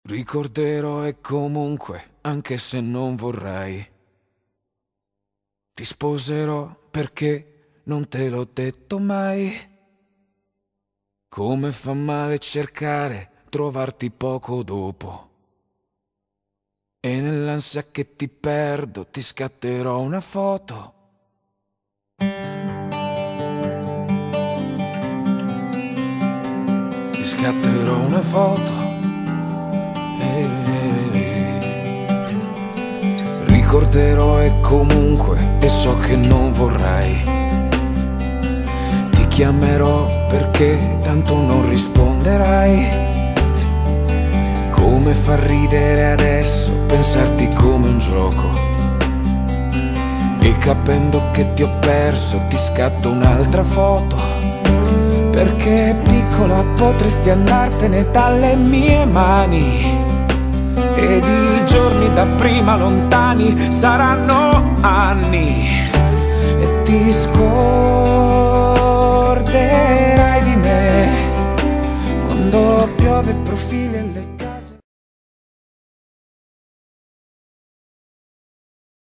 Ricorderò e comunque, anche se non vorrei, ti sposerò perché non te l'ho detto mai. Come fa male cercare, trovarti poco dopo. E nell'ansia che ti perdo ti scatterò una foto. Ti scatterò una foto. Ricorderò e comunque, e so che non vorrai. Ti chiamerò perché tanto non risponderai. Come fa ridere adesso pensarti come un gioco. E capendo che ti ho perso ti scatto un'altra foto. Perché piccola potresti andartene dalle mie mani. Ed i giorni da prima lontani saranno anni. E ti scorderai di me quando piove profili e le